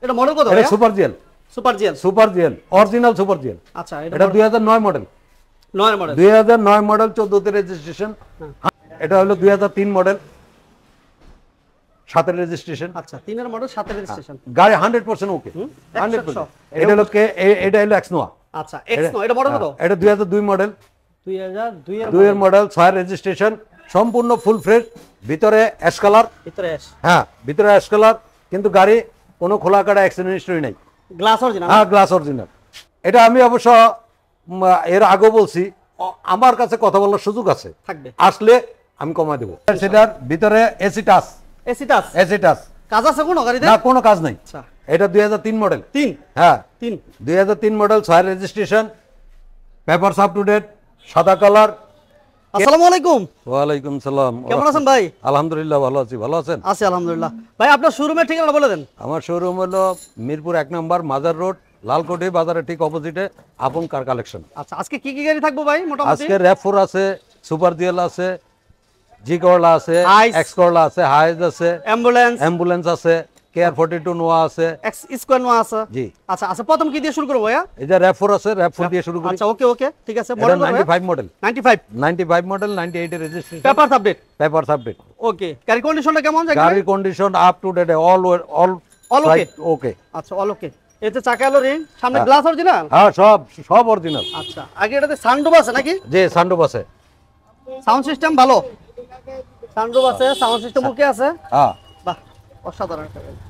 এটা মডেল কত? এটা super GL. Super GL original super GL. আচ্ছা এটা 2009 মডেল। 2009 মডেল 14 তে রেজিস্ট্রেশন। এটা হলো 2003 মডেল 7 এর রেজিস্ট্রেশন। আচ্ছা 3 এর মডেল 7 এর রেজিস্ট্রেশন। গাড়ি 100% ওকে 100%। এটা হলো এটা হলো এক্সনোয়া। আচ্ছা এক্সনোয়া এটা মডেল কত? এটা 2002 মডেল। 2002 এর মডেল 6 এর রেজিস্ট্রেশন, সম্পূর্ণ ফুল ফ্রেশ, ভিতরে অ্যাশ কালার। ভিতরে অ্যাশ, হ্যাঁ ভিতরে অ্যাশ কালার, কিন্তু গাড়ি কোনো খোলা কাটা অ্যাক্সিডেন্ট হিস্টরি নাই। Glass original? হ্যাঁ গ্লাস অরিজিনাল। এটা আমি অবশ্য এর আগে বলছি, আমার কাছে কথা বলার সুযোগ আছে, থাকবে আসলে আমি কমাই দেবো। সেটার ভিতরে এসি টাচ। এসি টাচ কাজ আছে কোনো গাড়িতে? না কোনো কাজ নাই। আচ্ছা এটা 2003 মডেল। 3? হ্যাঁ 3 2003 model 6 registration, papers up to date, সাদা কালার। আসসালামু আলাইকুম। ওয়ালাইকুম সালাম। কেমন আছেন ভাই? আলহামদুলিল্লাহ ভালো আছি। ভালো আছেন? আছি আলহামদুলিল্লাহ। ভাই আপনার শোরুমের ঠিকানা বলে দেন। আমার শোরুম হলো মিরপুর 1 নম্বর মাজার রোড, লালকোঠি বাজারের ঠিক অপোজিটে আপন কার কালেকশন। আচ্ছা আজকে কি কি গাড়ি থাকবো ভাই মোটামুটি? আজকে র‍্যাভ4 আছে, সুপার জিএল আছে, জি করলা আছে, এক্স করলা আছে, হাইজ আছে, অ্যাম্বুলেন্স আছে, kr42 নোয়া আছে, এক্স স্কয়ার নোয়া আছে। জি আচ্ছা আচ্ছা প্রথম কি দিয়ে শুরু করব ভাইয়া? এই যে র‍্যাভ4 আছে, র‍্যাভ4 দিয়ে শুরু করি। আচ্ছা ওকে ঠিক আছে। Model 95 model. 95 মডেল, 98 এর রেজিস্ট্রেশন। Papers update. ওকে গাড়ি কন্ডিশনটা কেমন? গাড়ির condition up to date, all okay. আচ্ছা অল ওকে। এতে চাকা হলো রিং, সামনে গ্লাস অরিজিনাল? হ্যাঁ সব অরিজিনাল। আচ্ছা আগে এটাতে সানরুফ আছে নাকি? জি সানরুফ আছে। সাউন্ড সিস্টেম ভালো? সানরুফ আছে, সাউন্ড সিস্টেম ওকে আছে? হ্যাঁ বাহ অসাধারণ একটা গাড়ি।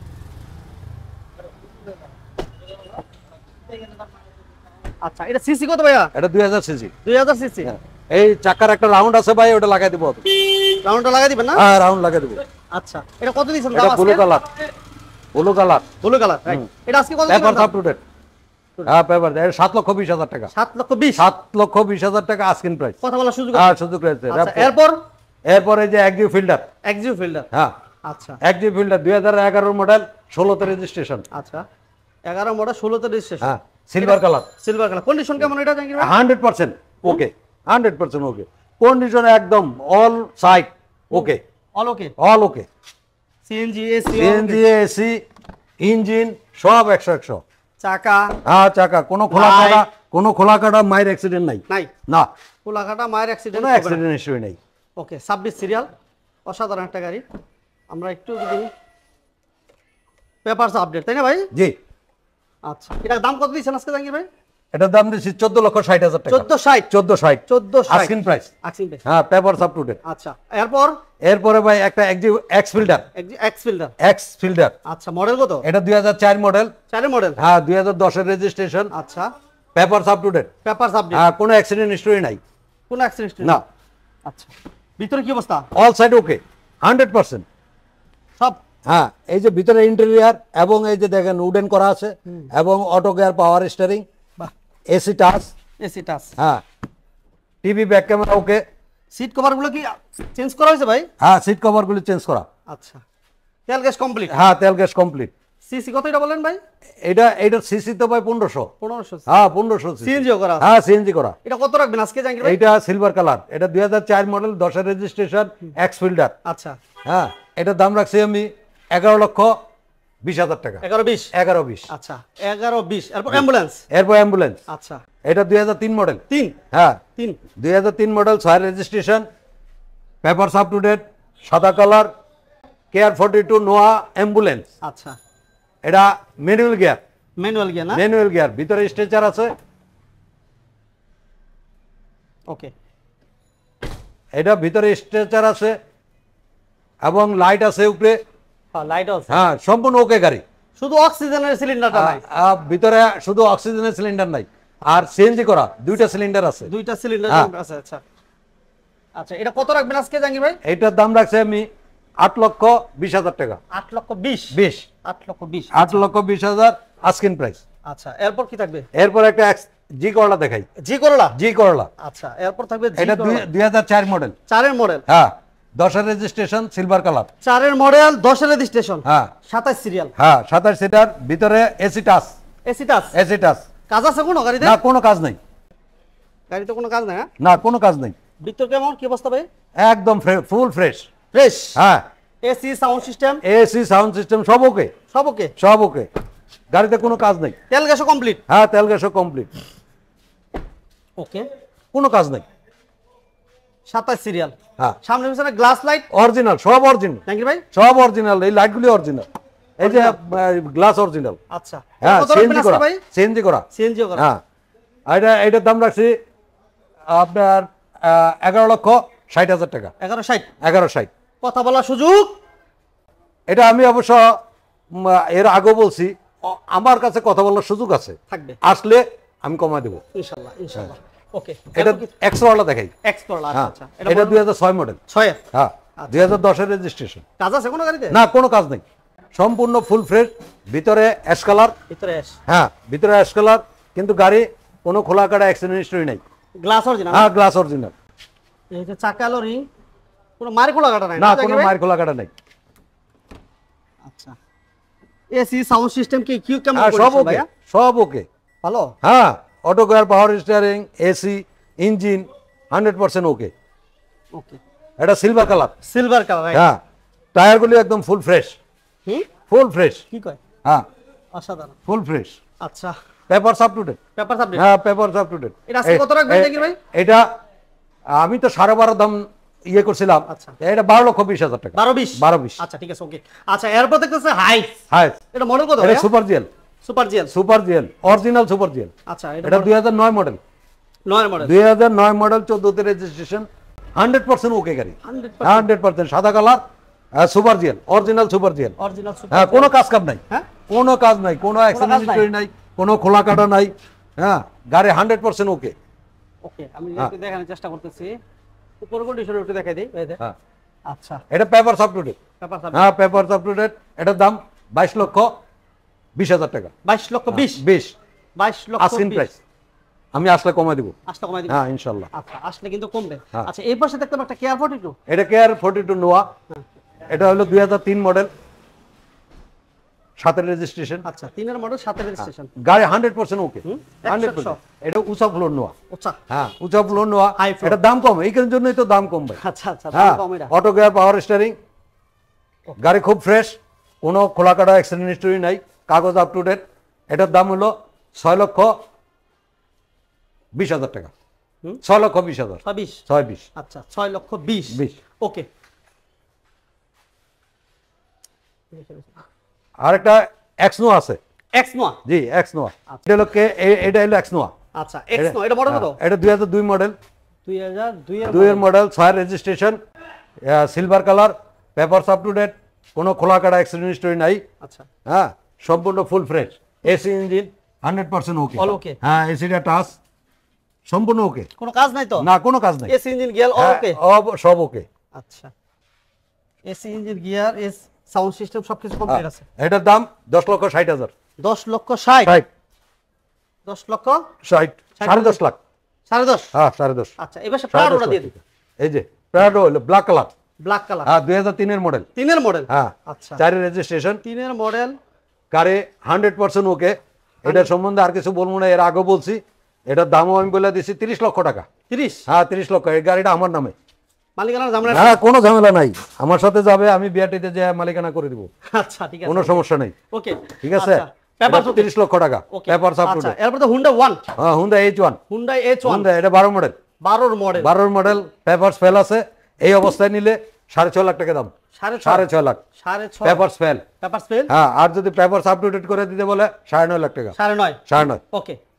আচ্ছা এটা সিসি কত ভাইয়া? এটা 2000 সিসি। 2000 সিসি। এই চাকার একটা রাউন্ড আছে ভাই, ওটা লাগাই দিব। রাউন্ডটা লাগাই দিবেন না? হ্যাঁ রাউন্ড লাগাই দিব। আচ্ছা এটা কত দিছেন দাম? এটা ব্লু কালার রাইট। এটা আজকে কত? Papers up to date. হ্যাঁ পেপার, এটা 7,20,000 টাকা। 7,20,000 টাকা আস্কিং প্রাইস। কথা বলার সুযোগ আছে? হ্যাঁ সুযোগ রয়েছে। এরপর এই যে এক্সিউ ফিল্ডার। হ্যাঁ আচ্ছা এক্সিউ ফিল্ডার 2011 মডেল, 16 তে রেজিস্ট্রেশন। আচ্ছা 11 মডেল 16 তে রেজিস্ট্রেশন। হ্যাঁ সিলভার কালার। কন্ডিশন কেমন এটা জানেন? 100% ওকে। 100% ওকে। কন্ডিশন একদম all side okay. All okay. CNG AC engine সব 100। চাকা? হ্যাঁ চাকা কোনো খোলা কাটা মায়ের অ্যাক্সিডেন্ট নাই। না খোলা কাটা মায়ের অ্যাক্সিডেন্ট হিস্টরি নাই। ওকে 26 সিরিয়াল, অসাধারণ একটা গাড়ি। আমরা একটু যদি পেপারস আপডেট, তাই না ভাই? জি। আচ্ছা এটার দাম কত দিয়েছেন আজকে জাঙ্গির ভাই? এটার দাম দিচ্ছি 14,60,000 টাকা। 14,60 আস্কিং প্রাইস। হ্যাঁ পেপারস আপ টু ডেট। আচ্ছা এরপরে ভাই একটা এক্স ফিল্ডার। আচ্ছা মডেল কত? এটা 2004 মডেল। হ্যাঁ 2010 এর রেজিস্ট্রেশন। আচ্ছা পেপারস আপ টু ডেট। হ্যাঁ কোনো অ্যাক্সিডেন্ট হিস্টরি নাই। কোনো অ্যাক্সিডেন্ট না। আচ্ছা ভিতরে কি অবস্থা? অল সাইড ওকে 100% সব। হ্যাঁ এই যে ভিতরে ইন্টেরিয়র এবং এই যে দেখেন উডেন করা আছে এবং auto gear power steering. AC touch. হ্যাঁ TV back camera okay. Seat cover গুলো কি চেঞ্জ করা হয়েছে ভাই? হ্যাঁ সিট কভার গুলো চেঞ্জ করা। আচ্ছা তেল গ্যাস কমপ্লিট? হ্যাঁ তেল গ্যাস কমপ্লিট। সিসি কত এটা বলেন ভাই? এটা সিসি তো ভাই 1500। হ্যাঁ 1500 সিএনজি করা? হ্যাঁ সিএনজি করা। এটা কত রাখবেন আজকে জাঙ্গির ভাই? এটা সিলভার কালার। এটা 2004 মডেল, 10 এর রেজিস্ট্রেশন, এক্স ফিল্ডার। আচ্ছা হ্যাঁ এটার দাম রাখছি আমি 11,20,000 টাকা। 11,20। আচ্ছা 11,20। এরপর অ্যাম্বুলেন্স। আচ্ছা এটা 2003 মডেল। হ্যাঁ 2003 model, 6 registration, papers up to date, সাদা কালার, kr42 নোয়া অ্যাম্বুলেন্স। আচ্ছা এটা ম্যানুয়াল গিয়ার না? ম্যানুয়াল গিয়ার, ভিতরে স্ট্রেচার আছে। ওকে এটা ভিতরে স্ট্রেচার আছে এবং লাইট আছে উপরে। হ্যাঁ সম্পূর্ণ ওকে গাড়ি। শুধু অক্সিজেনের সিলিন্ডারটা নাই ভিতরে, শুধু অক্সিজেনের সিলিন্ডার নাই, আর সিএনজি করা দুইটা সিলিন্ডার আছে। আছে। আচ্ছা আচ্ছা এটা কত রাখবেন আজকে জাঙ্গির ভাই? এটার দাম রাখছি আমি 8,20,000 টাকা। 8,20,000 আস্কিং প্রাইস। আচ্ছা এরপর কি থাকবে? এরপর একটা জি করলা দেখাই। জি করলা। আচ্ছা এরপর থাকবে এটা 2004 মডেল। 4 এর মডেল। হ্যাঁ 10 এর রেজিস্ট্রেশন, সিলভার কালার। 4 এর মডেল, 10 এর রেজিস্ট্রেশন। হ্যাঁ 27 সিরিয়াল। হ্যাঁ 27 সিটার, ভিতরে এসি টাচ। কাজ আছে কোনো গাড়িতে? না কোনো কাজ নাই। গাড়িতে কোনো কাজ নাই? না কোনো কাজ নাই। ভিতর কেমন কি অবস্থা ভাই? একদম ফুল ফ্রেশ। হ্যাঁ AC sound system, AC sound system সব ওকে, সব ওকে, সব ওকে, গাড়িতে কোনো কাজ নেই। তেল গ্যাসও কমপ্লিট? হ্যাঁ, তেল গ্যাসও কমপ্লিট, ওকে, কোনো কাজ নেই। 27 সিরিয়াল। হ্যাঁ, সামনে পিছনে গ্লাস লাইট অরিজিনাল, সব অরিজিনাল। থ্যাংক ইউ ভাই। সব অরিজিনাল, এই লাইটগুলি অরিজিনাল, এই যে গ্লাস অরিজিনাল। আচ্ছা, হ্যাঁ, কত সিএনজি রাখবেন করা, আজকে ভাই? সিএনজি করা। সিএনজি করা। হ্যাঁ, এটার দাম রাখছি আপনার 11,60,000 টাকা। 1160? 1160। কথা বলার সুযোগ? এটা আমি অবশ্য এর আগেও বলছি, আমার কাছে কথা বলার সুযোগ আছে, থাকবে, আসলে আমি কমাই দেবো ইনশাআল্লাহ, ইনশাআল্লাহ। ওকে, এটা এক্সট্রাওয়ালা দেখাই। এক্সপ্লোরার, হ্যাঁ, আচ্ছা, এটা 2006 মডেল। 6 এর? হ্যাঁ, 2010 এর রেজিস্ট্রেশন। কাজ আছে কোনো গাড়িতে? না, কোনো কাজ নেই, সম্পূর্ণ ফুল ফ্রেশ, ভিতরে অ্যাশ কালার। ভিতরে অ্যাশ? হ্যাঁ, ভিতরে অ্যাশ কালার, কিন্তু গাড়ি কোনো খোলা কাটা অ্যাক্সিডেন্ট হিস্টরি নাই। Glass original? হ্যাঁ, গ্লাস অরিজিনাল। এই যে চাকা লরি, কোনো মার খোলা কাটা নাই না, কোনো মার খোলা কাটা নাই। আচ্ছা, এসি সাউন্ড সিস্টেম কি কি কেমন হ্যাঁ, সব করেছেন ওকে, ভাইয়া? সব ওকে, ভালো। হ্যাঁ, auto gear, power steering, AC, engine 100% okay. Okay, এটা সিলভার কালার। Silver colour? হ্যাঁ, টায়ারগুলি একদম ফুল ফ্রেশ, ফুল ফ্রেশ। কি কয়? হ্যাঁ, অসাধারণ। Full fresh. আচ্ছা, papers up to date. Paper subject? হ্যাঁ, পেপারস আপ টু ডেট। এটা আজকে কত রাখবেন দেখি ভাই? এটা আমি তো 12.5 দাম ইয়ে করছিলাম। আচ্ছা, এটা 12,20,000 টাকা। 12-20? 12-20। আচ্ছা, ঠিক আছে, ওকে। আচ্ছা, এরপর দেখতেছে হাইস। হাইস, এটা মডেল কত এটা ভাইয়া? Super GL. Super GL? Super GL, original super GL. আচ্ছা, এটা 2009 মডেল। 9 মডেল? 2009 মডেল, 14 তে রেজিস্ট্রেশন, 100% ওকে গাড়ি। 100% সাদা colour, super GL, original super GL. Original super? হ্যাঁ, কোনো কাজ কাম নাই। হ্যাঁ, কোনো কাজ নাই, কোনো অ্যাক্সিডেন্ট হিস্টরি নাই, কোনো খোলা কাটা নাই। হ্যাঁ, গাড়ি 100% ওকে। ওকে, আমি একটু দেখানোর চেষ্টা করতেছি, উপর কন্ডিশন একটু দেখাই দেই। এই দেখ। হ্যাঁ, আচ্ছা, এটা papers up to date. Paper subject? হ্যাঁ, পেপারস আপ টু ডেট। এটার দাম 22,20,000 টাকা। 22,20,000? 20 22,20,000 আস্কিং প্রাইস। আমি আসলে কমাই দেবো। আসলে কমাই দিবেন? হ্যাঁ, ইনশাআল্লাহ। আচ্ছা, আসলে কিন্তু কমবে। হ্যাঁ। আচ্ছা, এই পাশে দেখতে একটা kr42? এটা kr42 নোয়া। এটা হলো 2003 মডেল, 7 এর রেজিস্ট্রেশন। আচ্ছা, 3 এর মডেল, 7 এর রেজিস্ট্রেশন। গাড়ি 100% ওকে, 100%। 100%। এটা উঁচা ফ্লোর নোয়া। আচ্ছা, হ্যাঁ, উঁচা ফ্লোর নোয়া। High floor। এটা দাম কম, এই জন্যই তো দাম কম ভাই। আচ্ছা, আচ্ছা, দাম হ্যাঁ, কম এটা। অটো গিয়ার, পাওয়ার স্টিয়ারিং, গাড়ি খুব ফ্রেশ, কোনো খোলা কাটা অ্যাক্সিডেন্ট হিস্টরি নাই, কাগজ আপ টু ডেট। এটার দাম হলো 6,20,000 টাকা। 6,20,000। 26? 6,20। আচ্ছা, 6,20,000। 20। ওকে। আরেকটা এক্সনো আছে। এক্স নোয়া? জি, এক্সনোয়া। এটা হলো এক্সনোয়া। আচ্ছা, এক্স নোয়া, এটা মডেল কত? এটা 2002 মডেল। 2002 এর 2 এর মডেল, 6 এর registration, silver colour, papers up to date, কোনো খোলা কাটা অ্যাক্সিডেন্ট হিস্টরি নাই। আচ্ছা, হ্যাঁ, সম্পূর্ণ full fresh, AC engine 100% okay. All okay? হ্যাঁ, এসিটা টাচ, সম্পূর্ণ ওকে, কোনো কাজ নাই তো? না, কোনো কাজ নাই। AC engine gear all okay? সব ওকে। আচ্ছা, এসি ইঞ্জিন গিয়ার, এস সাউন্ড সিস্টেম সবকিছু কমপ্লিট আছে। এটার দাম 10,60,000। 10,60,000? 10,60,000? 10,60,000 লাখ। 10,500,000? হ্যাঁ, 10,500,000। আচ্ছা, এবার প্রাডোটা দিয়ে দিন। এই যে প্রাডো হলো ব্ল্যাক কালার। Black colour? হ্যাঁ, 2003 এর মডেল। 3 এর মডেল? হ্যাঁ, আচ্ছা, 4 এর রেজিস্ট্রেশন, 3 এর মডেল, গাড়ি 100% ওকে। এটার সম্বন্ধে আর কিছু বলবো না, এর আগে বলছি। এটার দামও আমি বলে দিছি 30 লক্ষ টাকা। 30? হ্যাঁ, 30 লক্ষ। এই গাড়িটা আমার নামে, মালিকানা জানা? হ্যাঁ, কোনো ঝামেলা নাই, আমার সাথে যাবে, আমি বিআরটিতে যে মালিকানা করে দিব। আচ্ছা, ঠিক আছে, কোনো সমস্যা নেই। ওকে, ঠিক আছে। পেপার 30 লক্ষ টাকা, পেপারস আপ টু আচ্ছা, ডেট। এরপর তো হুন্ডা 1? হ্যাঁ, হুন্ডা H1। Honda H1? এটা 12 model. 12 model? 12 model, papers fail আছে। এই অবস্থায় নিলে 6.5 লাখ টাকা দাম। 6.5 lakh 6.5? Papers fail. Papers fail? হ্যাঁ, আর যদি পেপারস আপ টু ডেট করে দিতে বলে 9.5 লাখ টাকা। 9.5? 9.5। ওকে।